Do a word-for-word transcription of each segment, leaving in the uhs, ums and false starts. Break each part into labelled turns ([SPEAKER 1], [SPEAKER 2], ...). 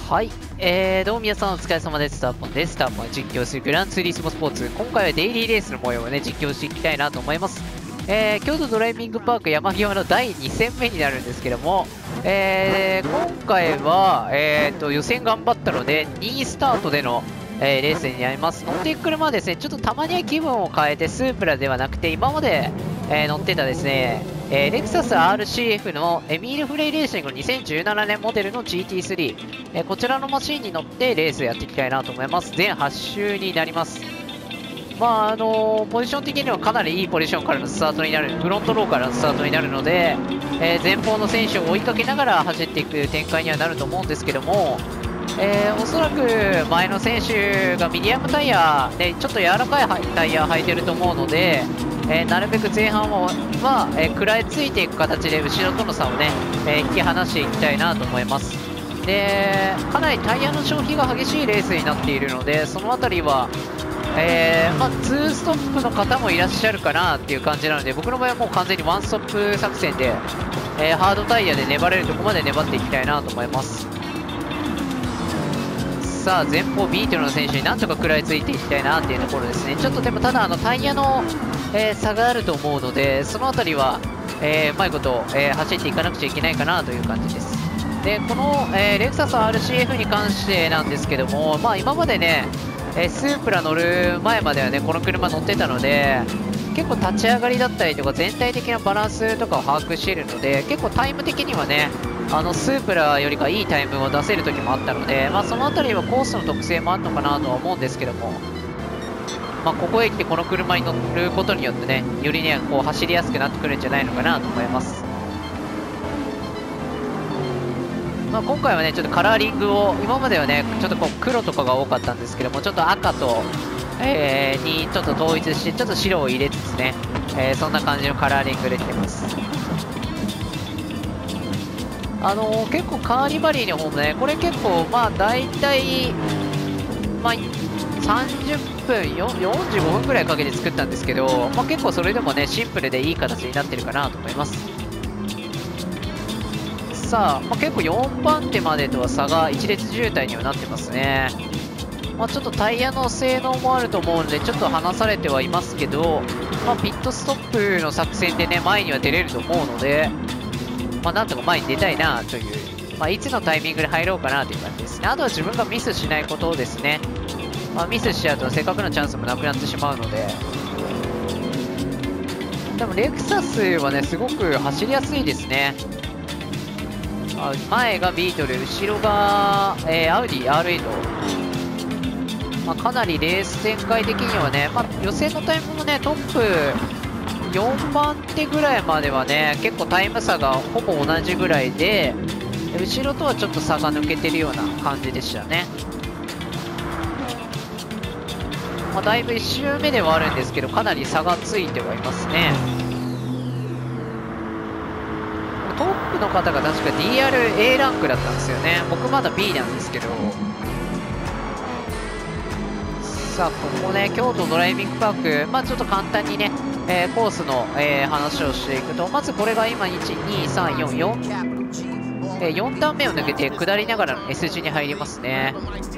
[SPEAKER 1] はい、えー、どうも皆さんお疲れ様です。ターポンです。ターポンが実況するグランツーリスモスポーツ。今回はデイリーレースの模様をね、実況していきたいなと思います。えー、京都ドライビングパーク山際のだいに戦目になるんですけども、えー、今回は、えーと、予選頑張ったので、にいスタートでの、えー、レースになります。乗っていく車はですね、ちょっとたまには気分を変えて、スープラではなくて、今まで、えー乗ってたですね、えー、レクサス アールシーエフ のエミール・フレイレーシングのにせんじゅうななねんモデルの ジーティースリー、えー、こちらのマシンに乗ってレースやっていきたいなと思います。全はち周になります。まああのー、ポジション的にはかなりいいポジションからのスタートになる、フロントローからのスタートになるので、えー、前方の選手を追いかけながら走っていく展開にはなると思うんですけども、えー、おそらく前の選手がミディアムタイヤでちょっと柔らかいタイヤ履いてると思うので、えー、なるべく前半は、えー、食らいついていく形で後ろとの差をね、えー、引き離していきたいなと思います。で、かなりタイヤの消費が激しいレースになっているので、その辺りは、えーまあ、ツーストップの方もいらっしゃるかなっていう感じなので、僕の場合はもう完全にワンストップ作戦で、えー、ハードタイヤで粘れるところまで粘っていきたいなと思います。さあ前方ビートルの選手になんとか食らいついていきたいなっていうところですね。ちょっとでもただあのタイヤの、えー、差があると思うので、その辺りは、えー、うまいこと、えー、走っていかなくちゃいけないかなという感じです。でこの、えー、レクサス アールシーエフ に関してなんですけども、まあ、今までね、えー、スープラ乗る前まではねこの車乗ってたので、結構立ち上がりだったりとか全体的なバランスとかを把握しているので、結構タイム的にはねあのスープラよりかいいタイムを出せる時もあったので、まあ、その辺りはコースの特性もあるのかなとは思うんですけども、まあ、ここへ来てこの車に乗ることによってねよりねこう走りやすくなってくるんじゃないのかなと思います。まあ、今回はねちょっとカラーリングを、今まではねちょっとこう黒とかが多かったんですけども、ちょっと赤と、えー、にちょっと統一してちょっと白を入れつつね、えー、そんな感じのカラーリングできてます。あのー、結構カーニバリーの方もねこれ結構まあ大体、まあ、さんじゅっぷんよんじゅうごふんぐらいかけて作ったんですけど、まあ、結構それでもねシンプルでいい形になってるかなと思います。さあ、まあ、結構よんばん手までとは差が一列渋滞にはなってますね。まあ、ちょっとタイヤの性能もあると思うのでちょっと離されてはいますけど、まあ、ピットストップの作戦でね前には出れると思うので、まあ、なんとか前に出たいなという、まあ、いつのタイミングで入ろうかなという感じですね。あとは自分がミスしないことですね。まあ、ミスしちゃうとせっかくのチャンスもなくなってしまうので、でもレクサスはねすごく走りやすいですね。前がビートル、後ろが、えー、アウディ アールエイト、まあ、かなりレース展開的にはね、まあ、予選のタイムもねトップよんばん手ぐらいまではね結構タイム差がほぼ同じぐらいで、後ろとはちょっと差が抜けてるような感じでしたね。まあ、だいぶいち周目ではあるんですけどかなり差がついてはいますね。トップの方が確か ディーアールエー ランクだったんですよね。僕まだ ビー なんですけど、さあここね京都ドライビングパーク、まあ、ちょっと簡単にね、えー、コースの、えー、話をしていくと、まずこれが今いちにさんよんよん、えー、よん段目を抜けて下りながらの エス 字に入りますね。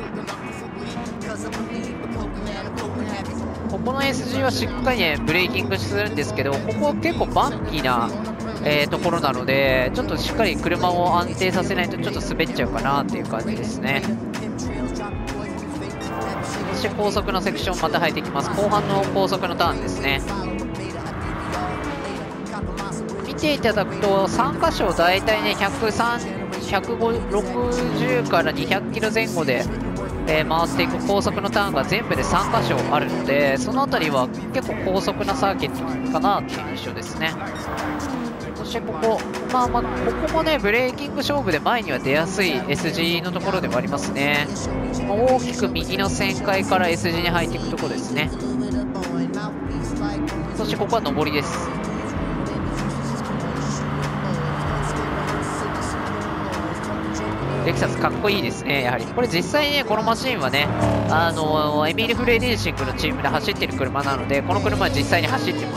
[SPEAKER 1] ここの エス 字はしっかりねブレーキングするんですけど、ここは結構バンキーな、えー、ところなのでちょっとしっかり車を安定させないとちょっと滑っちゃうかなっていう感じですね。そして高速のセクションまた入ってきます。後半の高速のターンですね。見ていただくとさん箇所だいたいねひゃくさん、ひゃくろくじゅうからにひゃくキロ前後で、えー、回っていく高速のターンが全部でさん箇所あるので、その辺りは結構高速なサーキットかなっていう印象ですね。そしてここ、まあまあ、ここもねブレーキング勝負で前には出やすい エス 字のところではありますね。大きく右の旋回から エス 字に入っていくところですね。そしてここは上りです。レクサスかっこいいですね。やはりこれ実際ねこのマシンはねあのエミール・フレイレーシングのチームで走ってる車なので、この車は実際に走ってます。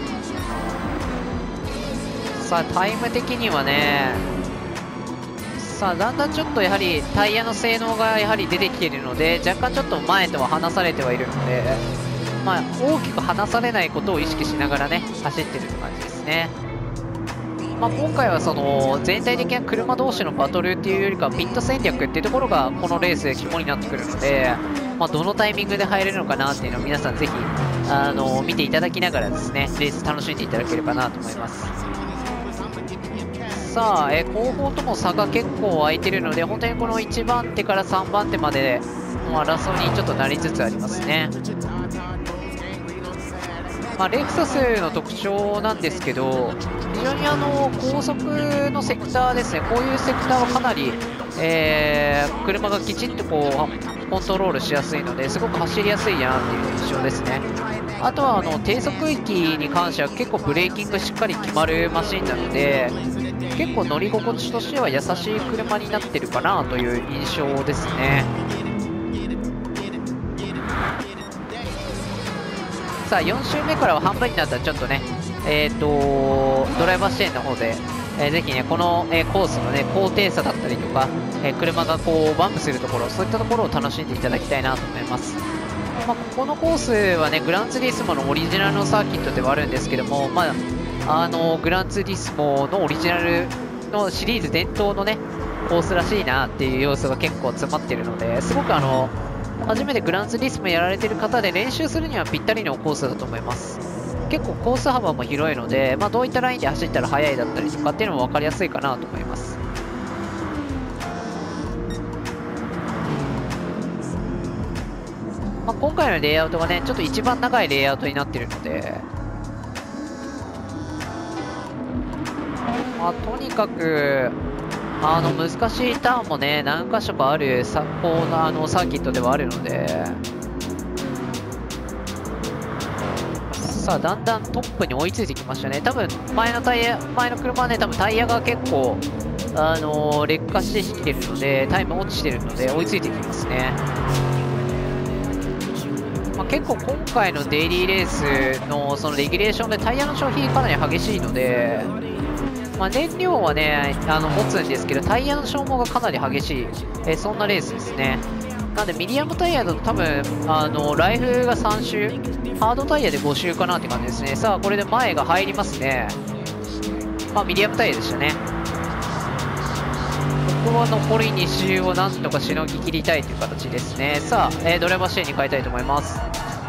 [SPEAKER 1] さあタイム的にはねさあだんだんちょっとやはりタイヤの性能がやはり出てきているので、若干ちょっと前とは離されてはいるので、まあ、大きく離されないことを意識しながらね走ってるって感じですね。まあ、今回はその全体的な車同士のバトルっていうよりかはピット戦略っていうところがこのレースで肝になってくるので、まあ、どのタイミングで入れるのかなっていうのを皆さんぜひあの見ていただきながらですねレース楽しんでいただければなと思います。さあ、え後方とも差が結構空いてるので、本当にこのいちばん手からさんばん手までの争いにちょっとなりつつありますね。まあ、レクサスの特徴なんですけど、非常にあの高速のセクターですね、こういうセクターはかなり、えー、車がきちんとこうコントロールしやすいので、すごく走りやすいなっていう印象ですね。あとはあの低速域に関しては結構ブレーキングしっかり決まるマシンなので、結構乗り心地としては優しい車になってるかなという印象ですね。さあよん周目からは半分になったらちょっとね、えー、とドライバー視点の方で、えー、ぜひねこの、えー、コースのね高低差だったりとか、えー、車がこうバンプするところ、そういったところを楽しんでいただきたいなと思います。まあ、ここのコースはねグランツーリスモのオリジナルのサーキットではあるんですけども、まあ、あのグランツーリスモのオリジナルのシリーズ伝統のねコースらしいなっていう要素が結構詰まってるので、すごくあの初めてグランツーリスモやられてる方で練習するにはぴったりのコースだと思います。結構コース幅も広いので、まあ、どういったラインで走ったら速いだったりとかっていうのも分かりやすいかなと思います。まあ、今回のレイアウトがねちょっと一番長いレイアウトになっているので、まあ、とにかくあの難しいターンもね何箇所かあるサコーナーのサーキットではあるので、さあだんだんトップに追いついてきましたね。多分前のタイヤ前の車はね多分タイヤが結構あのー、劣化してきてるのでタイム落ちてるので追いついてきますね。まあ、結構今回のデイリーレースのそのレギュレーションでタイヤの消費かなり激しいので、まあ、燃料はねあの持つんですけどタイヤの消耗がかなり激しい、えー、そんなレースですね。なんでミディアムタイヤだと多分あのライフがさん周、ハードタイヤでご周かなって感じですね。さあこれで前が入りますね。まあミディアムタイヤでしたね。ここは残りに周をなんとかしのぎ切りたいという形ですね。さあ、えー、ドライバー視点に変えたいと思います。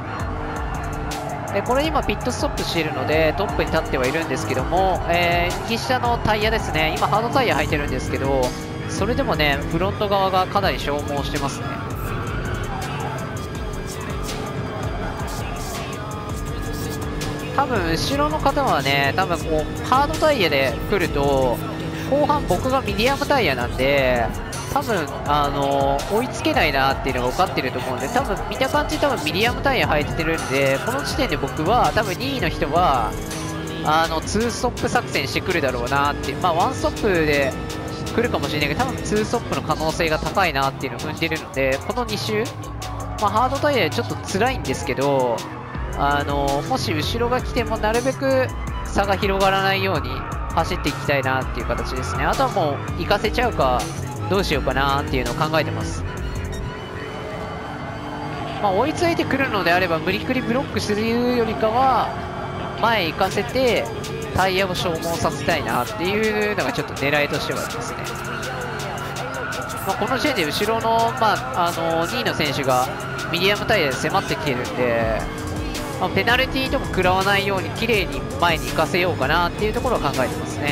[SPEAKER 1] えこれ今ピットストップしているのでトップに立ってはいるんですけども、えー、右下のタイヤですね、今ハードタイヤ履いてるんですけど、それでもねフロント側がかなり消耗してますね。多分後ろの方はね多分こうハードタイヤで来ると後半僕がミディアムタイヤなんで多分あの追いつけないなっていうのが分かってると思うんで、多分見た感じ多分ミディアムタイヤ履いてるんで、この時点で僕は多分にいの人はあのツーストップ作戦してくるだろうなっていう、まあワンストップで来るかもしれないけど多分ツーストップの可能性が高いなっていうのを踏んでるので、このに周、まあ、ハードタイヤでちょっと辛いんですけど、あのもし後ろが来てもなるべく差が広がらないように走っていきたいなっていう形ですね。あとはもう行かせちゃうかどうしようかなっていうのを考えてます。まあ、追いついてくるのであれば無理くりブロックするよりかは前行かせてタイヤを消耗させたいなっていうのがちょっと狙いとしてはありますね。まあ、この時点で後ろの、まあ、あのにいの選手がミディアムタイヤで迫ってきてるんで、まあ、ペナルティーとか食らわないように綺麗に前に行かせようかなっていうところを考えてますね。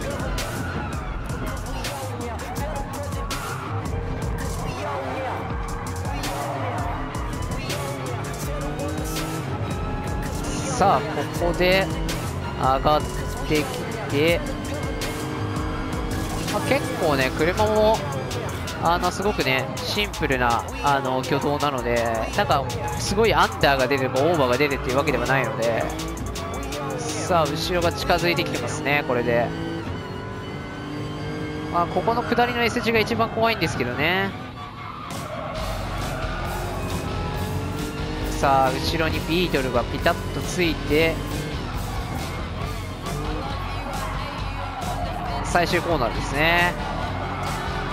[SPEAKER 1] さあここで上がってきて、まあ、結構ね車もあのすごくねシンプルなあの挙動なので、なんかすごいアンダーが出るとかオーバーが出るっていうわけではないので、さあ後ろが近づいてきてますね。これで、まあ、ここの下りの エス 字が一番怖いんですけどね。さあ後ろにビートルがピタッとついて最終コーナーですね。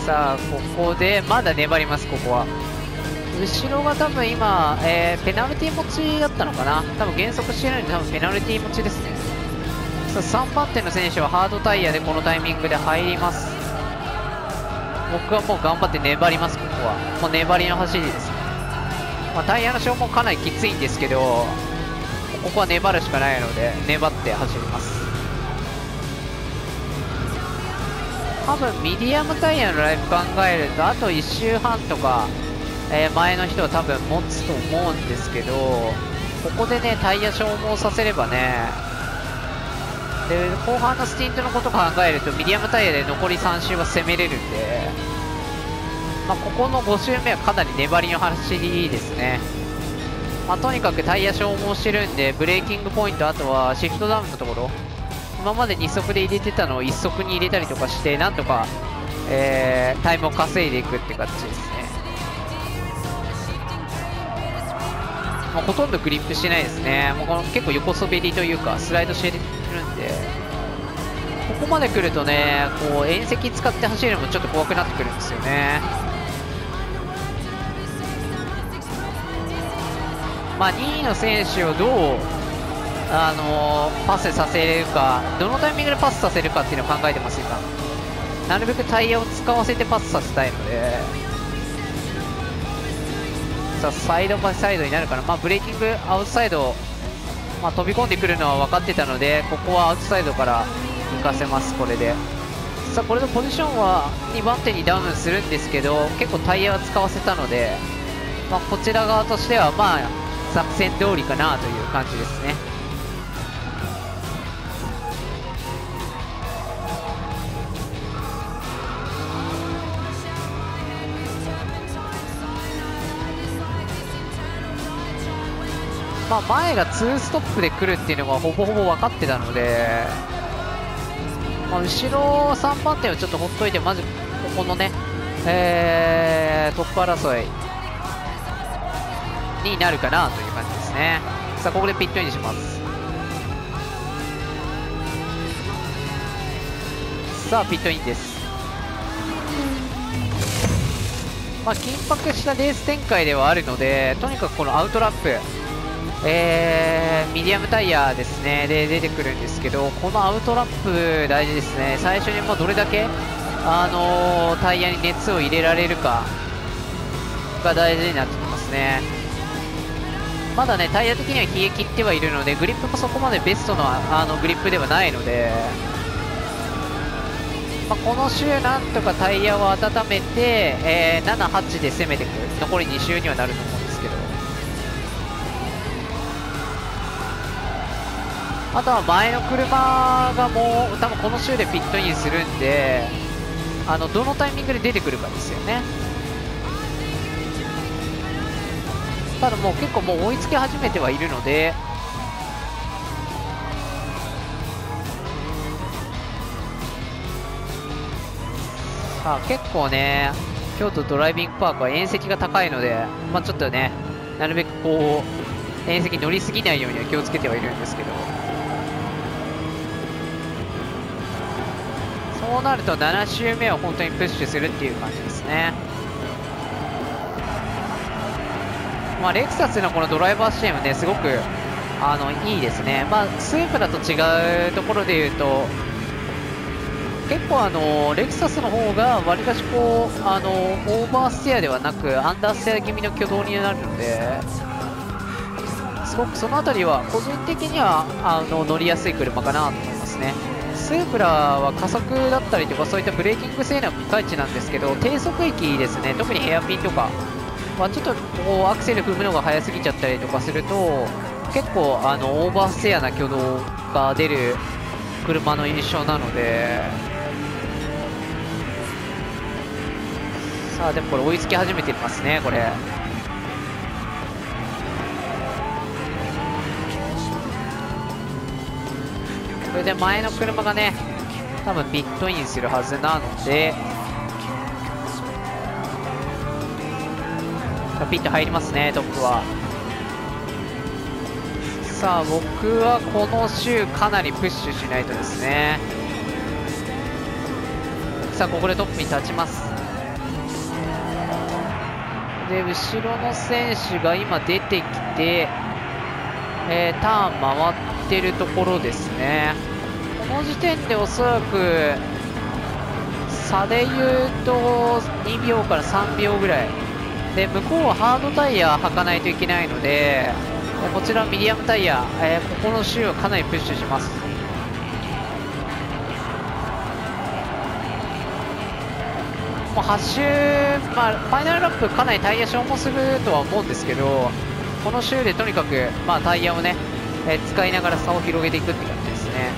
[SPEAKER 1] さあここでまだ粘ります。ここは後ろが多分今、えー、ペナルティ持ちだったのかな。多分減速してないので多分ペナルティ持ちですね。さあさんばん手の選手はハードタイヤでこのタイミングで入ります。僕はもう頑張って粘ります。ここはもう粘りの走りですね。まあ、タイヤの消耗かなりきついんですけど、ここは粘るしかないので粘って走ります。多分ミディアムタイヤのライフ考えるとあといっ周半とか、えー、前の人は多分持つと思うんですけど、ここでねタイヤ消耗させればね、で後半のスティントのこと考えるとミディアムタイヤで残りさん周は攻めれるんで、まあ、ここのご周目はかなり粘りの走りですね。まあ、とにかくタイヤ消耗してるんでブレーキングポイント、あとはシフトダウンのところ、今までに速で入れてたのをいっ速に入れたりとかしてなんとか、えー、タイムを稼いでいくって形ですね。もうほとんどグリップしてないですね。もうこの結構横滑りというかスライドしてるんで、ここまで来るとねこう縁石使って走るのもちょっと怖くなってくるんですよね。まあにいの選手をどうあのー、パスさせれるか、どのタイミングでパスさせるかっていうのを考えてます今。なるべくタイヤを使わせてパスさせたいので、さあサイドバイサイドになるかな。まあブレーキングアウトサイド、まあ、飛び込んでくるのは分かってたのでここはアウトサイドから行かせます。これでさあこれのポジションはにばん手にダウンするんですけど、結構タイヤは使わせたので、まあ、こちら側としてはまあ作戦通りかなという感じですね。まあ前がツーストップで来るっていうのがほぼほぼ分かってたので、まあ、後ろさんばん手はちょっとほっといて、まずここのね、えー、トップ争いになるかなという感じですね。さあここでピットインします。さあピットインです。まあ緊迫したレース展開ではあるので、とにかくこのアウトラップ、えー、ミディアムタイヤですねで出てくるんですけど、このアウトラップ大事ですね。最初にもうどれだけ、あのー、タイヤに熱を入れられるかが大事になってきますね。まだねタイヤ的には冷え切ってはいるので、グリップもそこまでベストの、あのグリップではないので、まあ、この周なんとかタイヤを温めて、えー、なな、はちで攻めていく、残りに周にはなると思うんですけど、あとは前の車がもう多分この周でピットインするんで、あのどのタイミングで出てくるかですよね。ただもう結構もう追いつき始めてはいるので、さあ結構ね京都ドライビングパークは縁石が高いので、まあ、ちょっとねなるべくこう縁石に乗りすぎないようには気をつけてはいるんですけど、そうなるとなな周目は本当にプッシュするっていう感じですね。まあ、レクサスのこのドライバーシステムねすごくあのいいですね。まあ、スープラと違うところでいうと結構あのレクサスの方がわりかしこうあのオーバーステアではなくアンダーステア気味の挙動になるので、すごくその辺りは個人的にはあの乗りやすい車かなと思いますね。スープラは加速だったりとかそういったブレーキング性能がピカイチなんですけど、低速域ですね、特にヘアピンとかはちょっとこうアクセル踏むのが速すぎちゃったりとかすると結構あのオーバーステアな挙動が出る車の印象なので、さあでもこれ追いつき始めてますね。これこれで前の車がね多分ピットインするはずなので、ピット入りますねトップは。さあ僕はこの周かなりプッシュしないとですね。さあここでトップに立ちます。 で後ろの選手が今出てきて、えー、ターン回ってるところですね。この時点でおそらく差で言うとにびょうからさんびょうぐらいで、向こうはハードタイヤ履かないといけないので、こちらミディアムタイヤ、えー、ここの周はかなりプッシュします。もうはち周、まあ、ファイナルラップかなりタイヤ消耗するとは思うんですけど、この周でとにかく、まあ、タイヤをね、えー、使いながら差を広げていくって感じですね。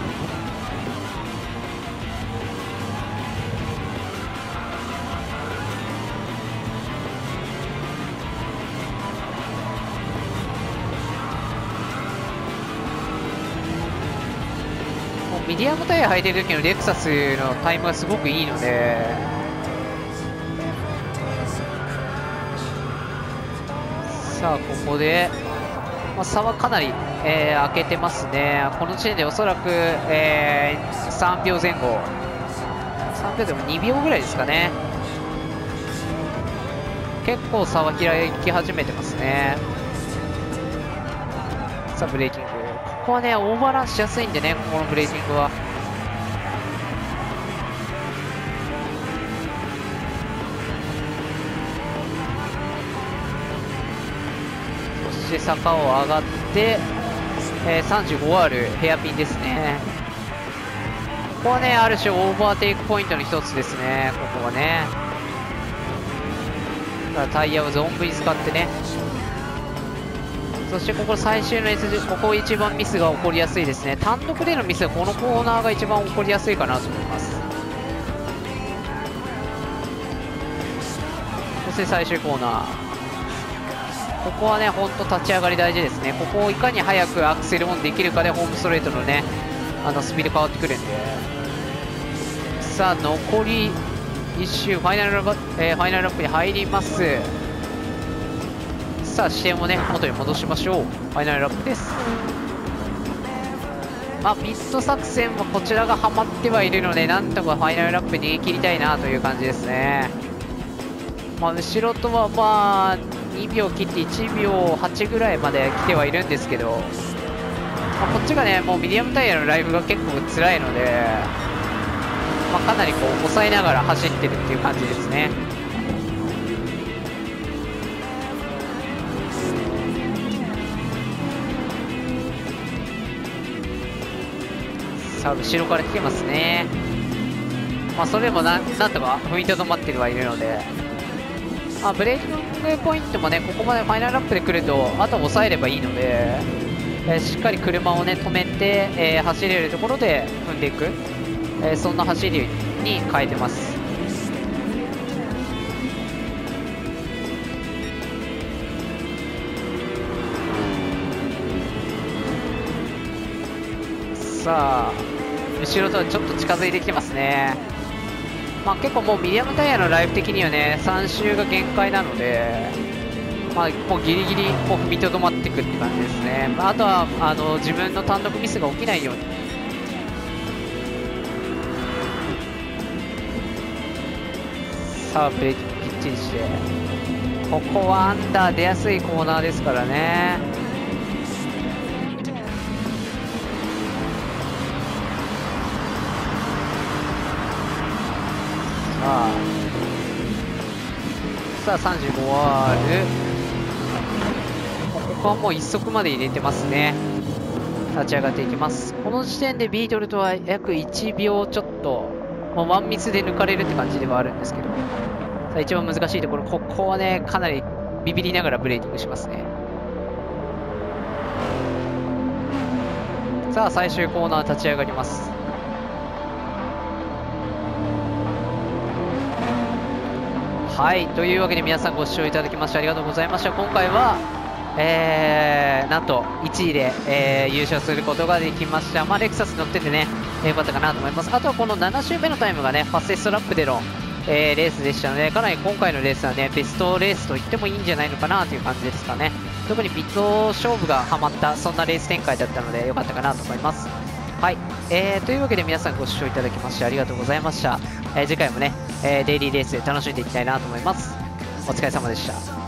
[SPEAKER 1] もうミディアムタイヤ履いてる時のレクサスのタイムがすごくいいので、さあここで、まあ、差はかなり、えー、開けてますね。この時点でおそらく、えー、さんびょうぜん後、さんびょうでもにびょうぐらいですかね。結構差は開き始めてますね。さあブレーキング、ここはねオーバーランしやすいんでね、ここのブレーキングは。坂を上がって、えー、さんじゅうごアール ヘアピンですね。ここはねある種オーバーテイクポイントの一つですね。ここはねだからタイヤを存分に使ってね。そしてここ最終の エスじゅう、ここ一番ミスが起こりやすいですね。単独でのミスはこのコーナーが一番起こりやすいかなと思います。そして最終コーナー、ここはね、本当立ち上がり大事ですね。ここをいかに早くアクセルオンできるかで、ホームストレートのね、あのスピード変わってくるんで。さあ、残りいっ周、ファイナルラップ、えー、ファイナルラップに入ります。さあ、視点をね、元に戻しましょう。ファイナルラップです。まあ、ピット作戦はこちらがハマってはいるので、なんとかファイナルラップ逃げ切りたいなという感じですね。まあ、後ろとはまあ、にびょう切っていちびょうはちぐらいまで来てはいるんですけど、まあ、こっちがねもうミディアムタイヤのライブが結構辛いので、まあ、かなりこう抑えながら走ってるっていう感じですね。さあ後ろから来てますね。まあそれでもななんとか踏みとどまってはいるので、まあ、ブレーキングポイントもねここまでファイナルラップで来るとあとは抑えればいいので、えー、しっかり車をね止めて、えー、走れるところで踏んでいく、えー、そんな走りに変えてます。さあ後ろとはちょっと近づいてきてますね。まあ、結構もうミディアムタイヤのライフ的にはねさん周が限界なので、まあ、もうギリギリこう踏みとどまっていくって感じですね。まあ、あとはあの自分の単独ミスが起きないように。さあブレーキもきっちりして、ここはアンダー出やすいコーナーですからね。さあさんじゅうごアール、ここはもういっ速まで入れてますね。立ち上がっていきます。この時点でビートルとは約いちびょうちょっと、もうワンミスで抜かれるって感じではあるんですけど、さあ一番難しいところ、ここはねかなりビビりながらブレーキングしますね。さあ最終コーナー立ち上がります。はい、というわけで皆さんご視聴いただきましてありがとうございました。今回は、えー、なんといちいで、えー、優勝することができました。まあ、レクサス乗っててね、えー、よかったかなと思います。あとはこのなな周目のタイムがね、ファステストラップでの、えー、レースでしたので、かなり今回のレースはね、ベストレースと言ってもいいんじゃないのかなという感じですかね。特にピット勝負がハマった、そんなレース展開だったので、よかったかなと思います。はい、えー、というわけで皆さんご視聴いただきましてありがとうございました。えー、次回もね、えー、デイリーレースで楽しんでいきたいなと思います。 お疲れ様でした。